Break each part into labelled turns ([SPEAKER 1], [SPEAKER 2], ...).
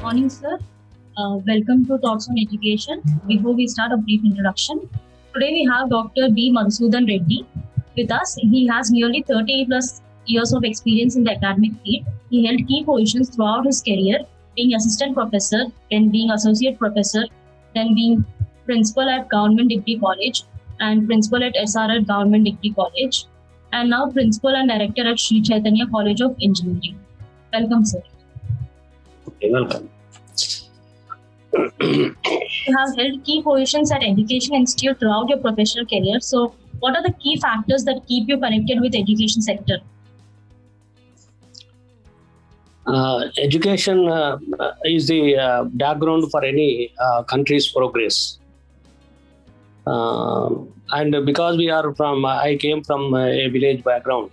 [SPEAKER 1] Morning, sir. Welcome to Talks on Education. Before we start, a brief introduction. Today we have Dr. B. Madhusudan Reddy with us. He has nearly 30 plus years of experience in the academic field. He held key positions throughout his career, being assistant professor, then being associate professor, then being principal at Government Degree College and principal at SRR Government Degree College, and now principal and director at Sri Chaitanya College of Engineering. Welcome, sir.
[SPEAKER 2] Okay, welcome.
[SPEAKER 1] You have held key positions at Education Institute throughout your professional career. So, what are the key factors that keep you connected with education sector?
[SPEAKER 2] Education is the background for any country's progress. And because I came from a village background,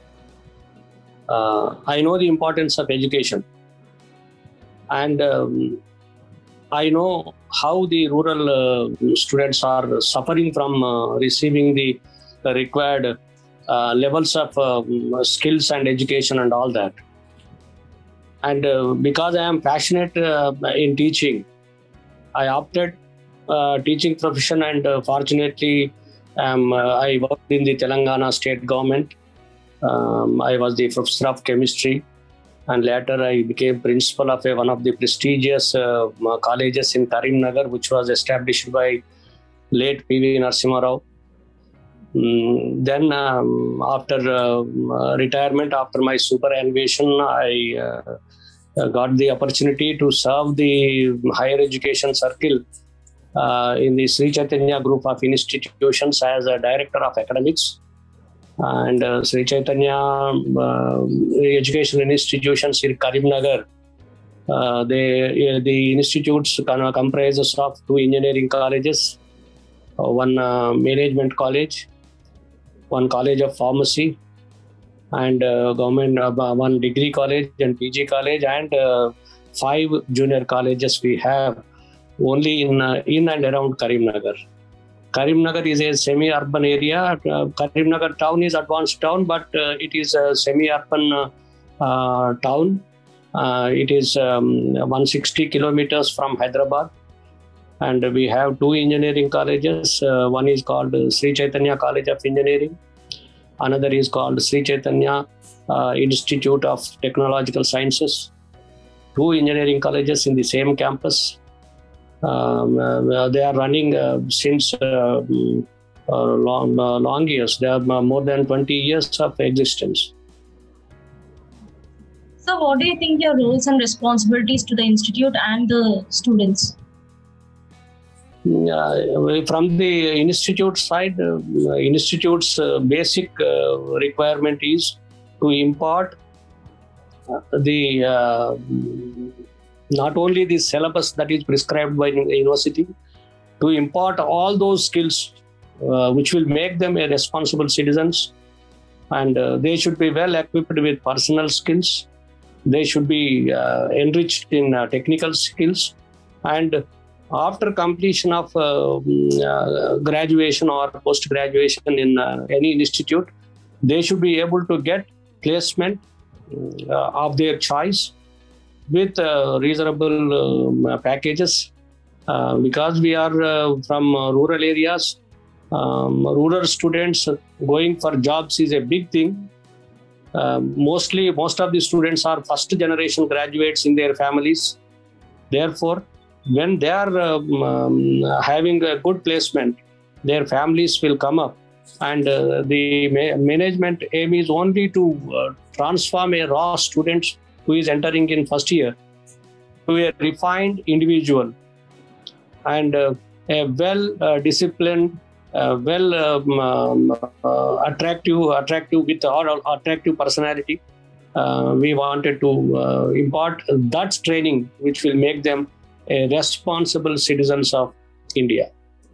[SPEAKER 2] I know the importance of education. And I know how the rural students are suffering from receiving the required levels of skills and education and all that. And because I am passionate in teaching, I opted teaching profession, and fortunately, I worked in the Telangana state government. I was the professor of chemistry, and later I became principal of one of the prestigious colleges in Karimnagar, which was established by late P.V. Narasimha Rao. Then after retirement, after my superannuation, I got the opportunity to serve the higher education circle in the Sri Chaitanya group of institutions as a director of academics. And Sri Chaitanya education institutions in Karimnagar, the institutes comprises of 2 engineering colleges, 1 management college, 1 college of pharmacy, and government 1 degree college and PG college, and 5 junior colleges we have only in and around Karimnagar. Karimnagar is a semi-urban area. Karimnagar town is advanced town, but it is a semi-urban town. It is 160 kilometers from Hyderabad. And we have 2 engineering colleges. One is called Sri Chaitanya College of Engineering. Another is called Sri Chaitanya Institute of Technological Sciences. 2 engineering colleges in the same campus. They are running since long years. They have more than 20 years of existence.
[SPEAKER 1] So, what do you think your roles and responsibilities to the institute and the students?
[SPEAKER 2] From the institute side, institute's basic requirement is to impart the not only the syllabus that is prescribed by the university, to impart all those skills which will make them a responsible citizens, and they should be well equipped with personal skills. They should be enriched in technical skills, and after completion of graduation or post-graduation in any institute, they should be able to get placement of their choice with reasonable packages. Because we are from rural areas, rural students going for jobs is a big thing. Most of the students are first generation graduates in their families. Therefore, when they are having a good placement, their families will come up, and the management aim is only to transform a raw student who is entering in first year to a refined individual and a well disciplined, attractive with attractive personality. We wanted to impart that training which will make them a responsible citizens of India.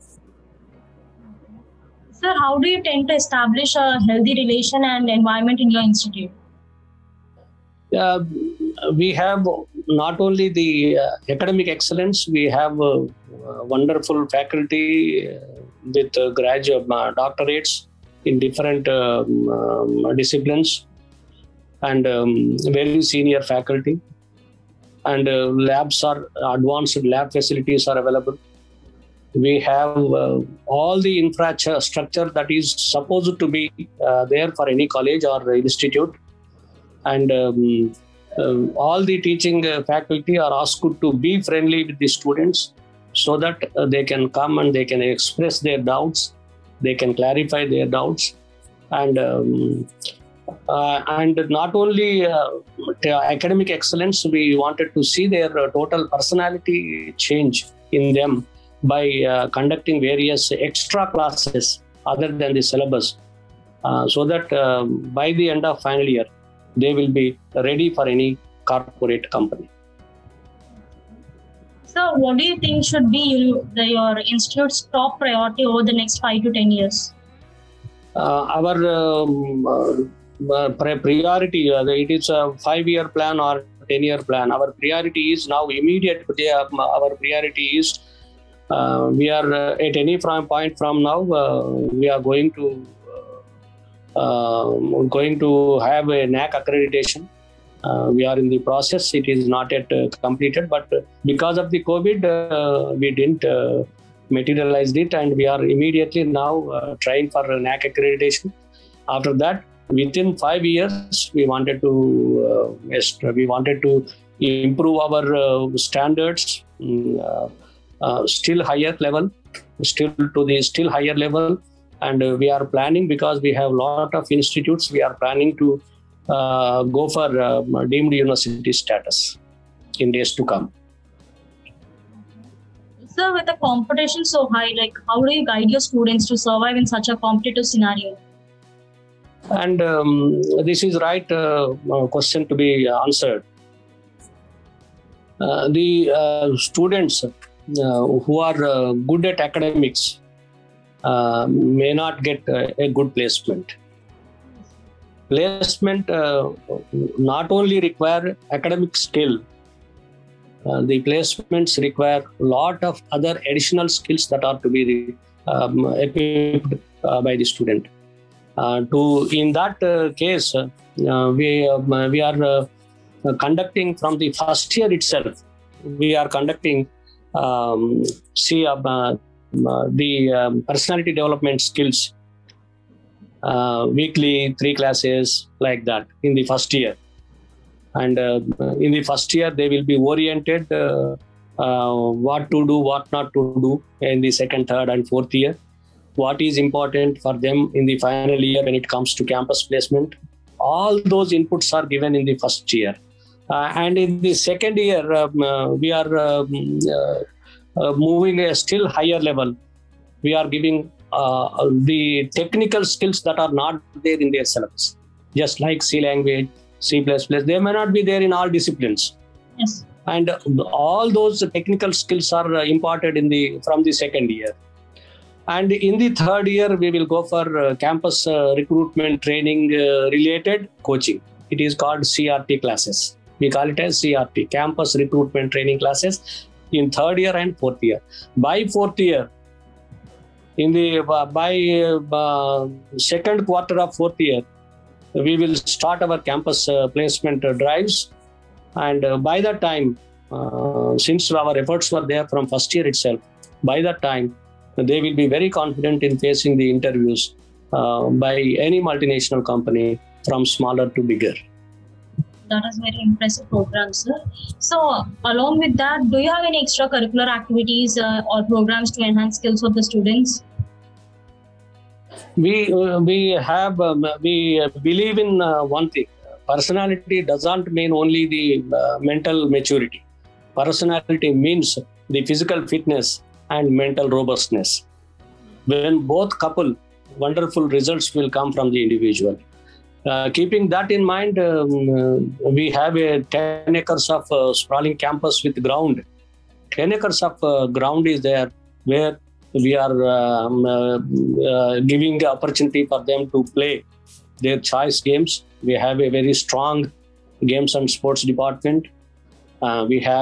[SPEAKER 1] Sir, how do you tend to establish a healthy relation and environment in your institute?
[SPEAKER 2] We have not only the academic excellence, we have wonderful faculty with doctorates in different disciplines, and very senior faculty. and labs are advanced lab facilities are available. We have all the infrastructure that is supposed to be there for any college or institute, and all the teaching faculty are asked to be friendly with the students so that they can come and they can express their doubts, they can clarify their doubts, and not only academic excellence, we wanted to see their total personality change in them by conducting various extra classes other than the syllabus, so that by the end of final year, they will be ready for any corporate company.
[SPEAKER 1] So, what do you think should be your institute's top priority over the next 5 to 10 years?
[SPEAKER 2] Our priority, it is a 5-year plan or 10-year plan. Our priority is now immediate. Our priority is we are at any point from now, we are going to have a NAAC accreditation. We are in the process. It is not yet completed, but because of the COVID, we didn't materialize it, and we are immediately now trying for NAAC accreditation. After that, within 5 years, we wanted to improve our standards, still higher level, still higher level. And we are planning, because we have a lot of institutes, we are planning to go for deemed university status in days to come.
[SPEAKER 1] So, with the competition so high, how do you guide your students to survive in such a competitive scenario?
[SPEAKER 2] And this is right question to be answered. The students who are good at academics may not get a good placement. Placement not only require academic skill, the placements require a lot of other additional skills that are to be equipped by the student. In that case, we are conducting from the first year itself. We are conducting the personality development skills, weekly 3 classes like that in the first year. And in the first year, they will be oriented what to do, what not to do in the second, third, and fourth year. What is important for them in the final year when it comes to campus placement. All those inputs are given in the first year. And in the second year, we are moving a still higher level. We are giving the technical skills that are not there in their syllabus. Just like C language, C++, they may not be there in all disciplines.
[SPEAKER 1] Yes.
[SPEAKER 2] And all those technical skills are imparted from the second year. And in the third year, we will go for campus recruitment training related coaching. It is called CRT classes. We call it as CRT, campus recruitment training classes, in third year and fourth year. By fourth year, by second quarter of fourth year, we will start our campus placement drives. And by that time, since our efforts were there from first year itself, by that time, they will be very confident in facing the interviews by any multinational company, from smaller to bigger.
[SPEAKER 1] That is very impressive program, sir. So, along with that, do you have any extracurricular activities or programs to enhance skills of the students?
[SPEAKER 2] We believe in one thing. Personality doesn't mean only the mental maturity. Personality means the physical fitness and mental robustness. When both couple, wonderful results will come from the individual. Keeping that in mind, we have a 10 acres of sprawling campus with ground. 10 acres of ground is there, where we are giving the opportunity for them to play their choice games. We have a very strong games and sports department. We have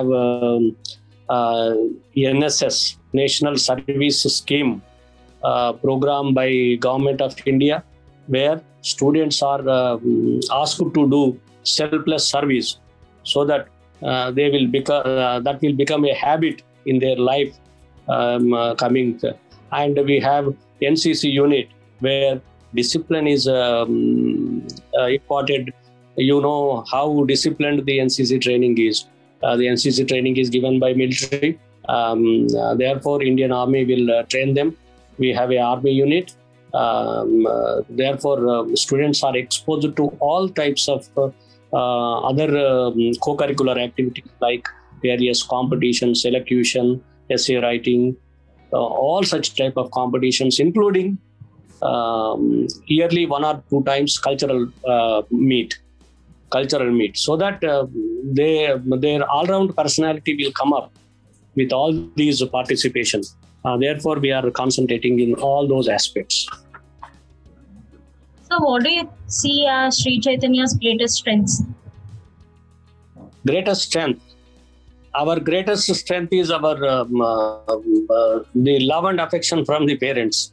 [SPEAKER 2] NSS, National Service Scheme program by Government of India, where students are asked to do selfless service, so that they will become that will become a habit in their life coming. And we have NCC unit where discipline is important. You know how disciplined the NCC training is. The NCC training is given by military. Therefore, Indian Army will train them. We have a army unit. Therefore, students are exposed to all types of other co-curricular activities like various competitions, elocution, essay writing, all such type of competitions, including yearly 1 or 2 times cultural meet, so that their all-round personality will come up with all these participation. Therefore, we are concentrating in all those aspects.
[SPEAKER 1] So, what do you see as Sri Chaitanya's greatest strengths?
[SPEAKER 2] Greatest strength. Our greatest strength is our the love and affection from the parents.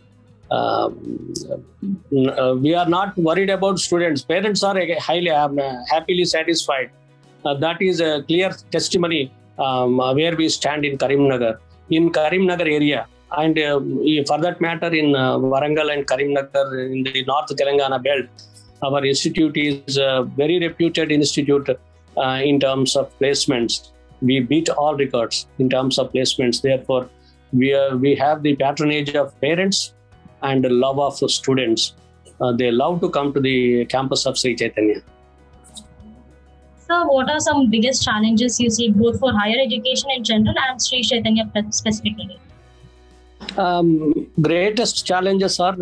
[SPEAKER 2] We are not worried about students. Parents are highly happily satisfied. That is a clear testimony where we stand in Karimnagar. In Karimnagar area, and for that matter in Warangal and Karimnagar in the North Telangana belt, our institute is a very reputed institute in terms of placements. We beat all records in terms of placements. Therefore, we have the patronage of parents and the love of students. They love to come to the campus of Sri Chaitanya.
[SPEAKER 1] So, what are some biggest challenges you see both for higher education in general and Sri Chaitanya specifically?
[SPEAKER 2] Greatest challenges are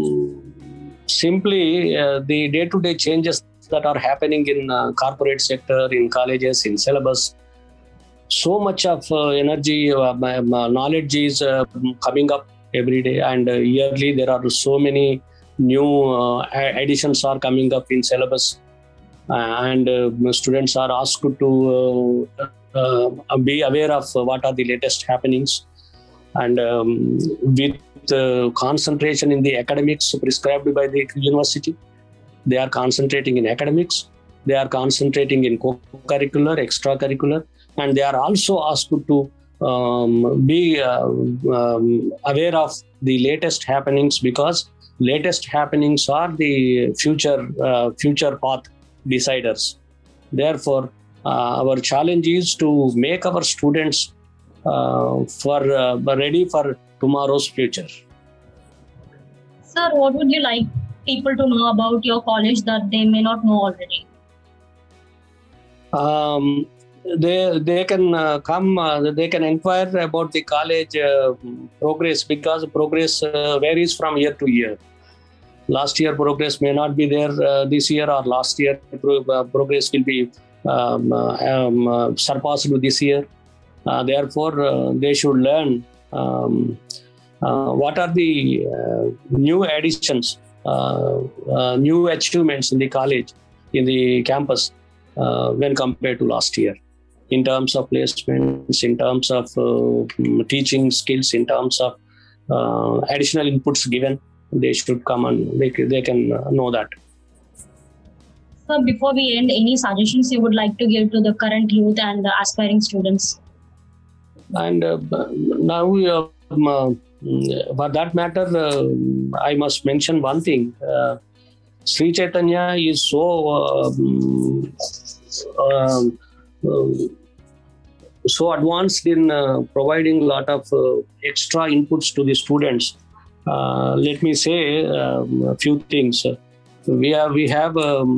[SPEAKER 2] simply the day-to-day changes that are happening in corporate sector, in colleges, in syllabus. So much of energy, knowledge is coming up every day, and yearly there are so many new additions are coming up in syllabus. And students are asked to be aware of what are the latest happenings, and with concentration in the academics prescribed by the university, they are concentrating in academics, they are concentrating in co-curricular, extracurricular, and they are also asked to be aware of the latest happenings, because latest happenings are the future path deciders. Therefore, our challenge is to make our students ready for tomorrow's future.
[SPEAKER 1] Sir, what would you like people to know about your college that they may not know already?
[SPEAKER 2] They can come. They can inquire about the college progress, because progress varies from year to year. Last year progress may not be there this year, or last year progress will be surpassed this year. Therefore, they should learn what are the new additions, new achievements in the college, in the campus when compared to last year, in terms of placements, in terms of teaching skills, in terms of additional inputs given. They should come and they can know that.
[SPEAKER 1] So before we end, any suggestions you would like to give to the current youth and the aspiring students?
[SPEAKER 2] And now, for that matter, I must mention one thing. Sri Chaitanya is so advanced in providing a lot of extra inputs to the students. Let me say a few things. We have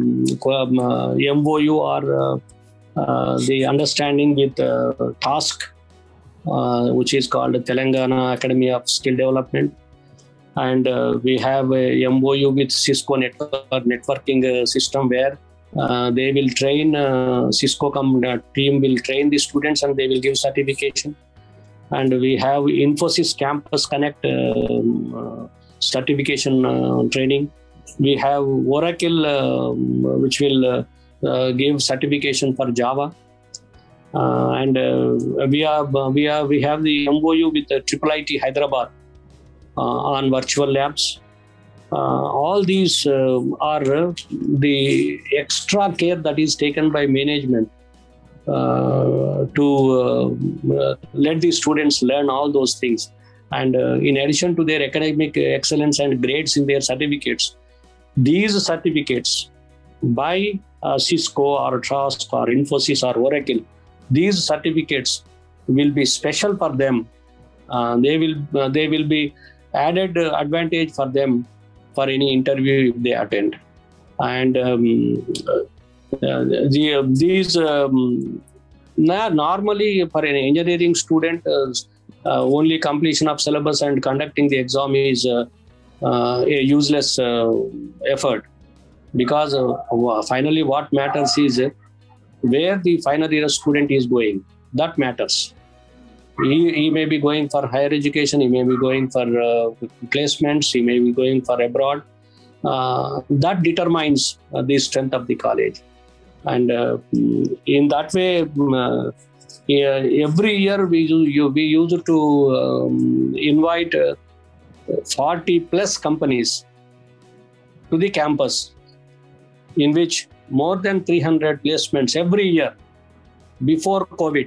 [SPEAKER 2] MOU, or the understanding with TASK, which is called Telangana Academy of Skill Development, and we have a MOU with Cisco networking system, where they will train Cisco team will train the students and they will give certification. And we have Infosys Campus Connect certification training. We have Oracle, which will give certification for Java. And we have the MOU with IIIT Hyderabad on virtual labs. All these are the extra care that is taken by management let the students learn all those things. And in addition to their academic excellence and grades in their certificates, these certificates by Cisco or Trask or Infosys or Oracle, these certificates will be special for them. They will be added advantage for them for any interview if they attend. And normally for an engineering student, only completion of syllabus and conducting the exam is a useless effort, because finally what matters is where the final year student is going. That matters. He may be going for higher education, he may be going for placements, he may be going for abroad. That determines the strength of the college. And in that way, every year we used to invite 40 plus companies to the campus, in which more than 300 placements every year. Before COVID,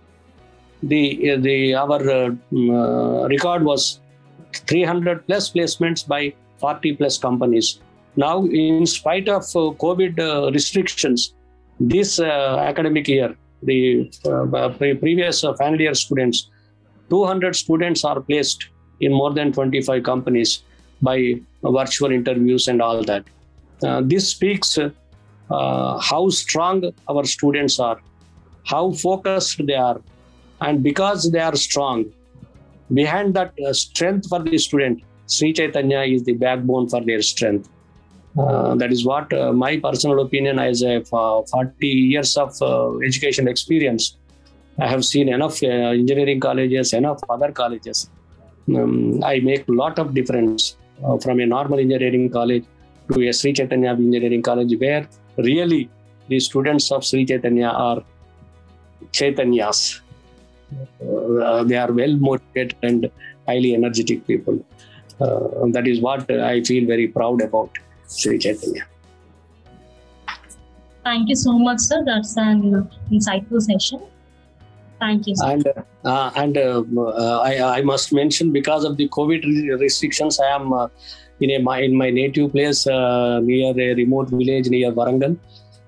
[SPEAKER 2] our record was 300 plus placements by 40 plus companies. Now, in spite of COVID restrictions, this academic year, the previous final year students, 200 students are placed in more than 25 companies by virtual interviews and all that. This speaks how strong our students are, how focused they are. And because they are strong, behind that strength for the student, Sri Chaitanya is the backbone for their strength. That is what my personal opinion, as a 40 years of education experience. I have seen enough engineering colleges, enough other colleges. I make a lot of difference from a normal engineering college to a Sri Chaitanya engineering college, where really the students of Sri Chaitanya are Chaitanyas. They are well motivated and highly energetic people. That is what I feel very proud about Sri Chaitanya.
[SPEAKER 1] Thank you so much, sir. That's an insightful session. Thank you, sir.
[SPEAKER 2] I must mention, because of the COVID restrictions, I am in my native place near a remote village near Warangal.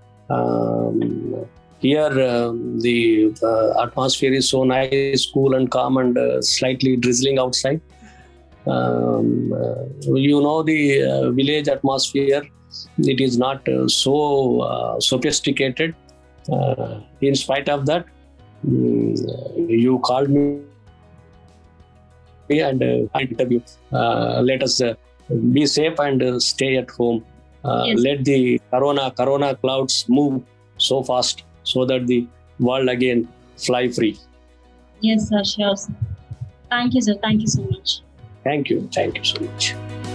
[SPEAKER 2] Here, the atmosphere is so nice, cool and calm, and slightly drizzling outside. You know, the village atmosphere, it is not so sophisticated. In spite of that, you called me and interview. Let us be safe and stay at home.
[SPEAKER 1] Yes.
[SPEAKER 2] Let the corona clouds move so fast, so that the world again fly free.
[SPEAKER 1] Yes, sir. Sure, sir. Thank you, sir. Thank you so much.
[SPEAKER 2] Thank you so much.